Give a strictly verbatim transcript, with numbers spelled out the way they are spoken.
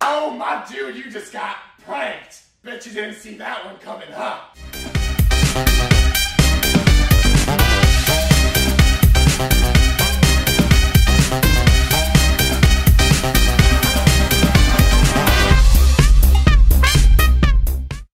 Oh, my dude, you just got pranked. Bet you didn't see that one coming, huh?